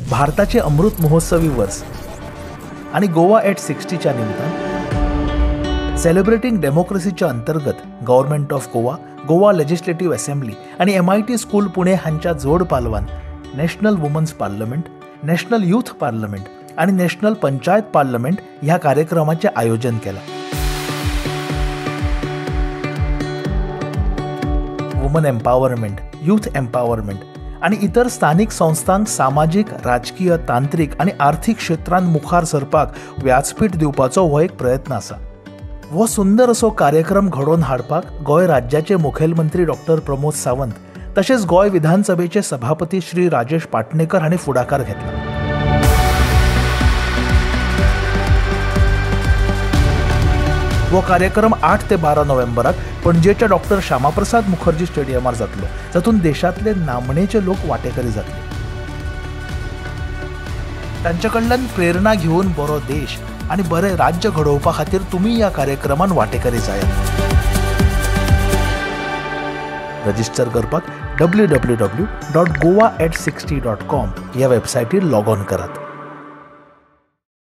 भारताचे अमृत महोत्सवी वर्स आणि गोवा एट 60च्या निमित्तान सेलिब्रेटिंग डेमोक्रेसीच्या अंतर्गत government of Goa, Goa legislative assembly आणि MIT स्कूल पुणे हांच्या जोड पालवान national women's parliament, national youth parliament आणि नॅशनल पंचायत पार्लमेंट ह्या कार्यक्रमाचे आयोजन केला. वुमन एम्पावरमेंट, यूथ एम्पावरमेंट आणि इतर स्थानिक संस्थांक सामाजिक, राजकीय, तांत्रिक आणि आर्थिक क्षेत्रांत मुखार सरपाक व्यासपीठ दिवपाचो हो एक प्रयत्न आसा. हो सुंदर असो कार्यक्रम घडोवन हाडपाक गोंय राज्याचे मुखेलमंत्री डॉ. प्रमोद सावंत तशेंच गोंय विधानसभेचे सभापती श्री राजेश पाटणेकर हांणी फुडाकार घेतला. हो कार्यक्रम 8 ते 12 नोव्हेंबराक पणजेच्या डॉ. श्यामाप्रसाद मुखर्जी स्टेडियमार जातलो, जातून देशातले नामनेचे लोक वांटेकरी जातले. तांच्या कडल्यान प्रेरणा घेवन बरो देश आणि बरे राज्य घडोवपा खातीर तुम्ही ह्या कार्यक्रमान वांटेकरी जायात. रजिस्टर करपाक www.goa@60.com ह्या वेबसायटीर लॉग ऑन करात.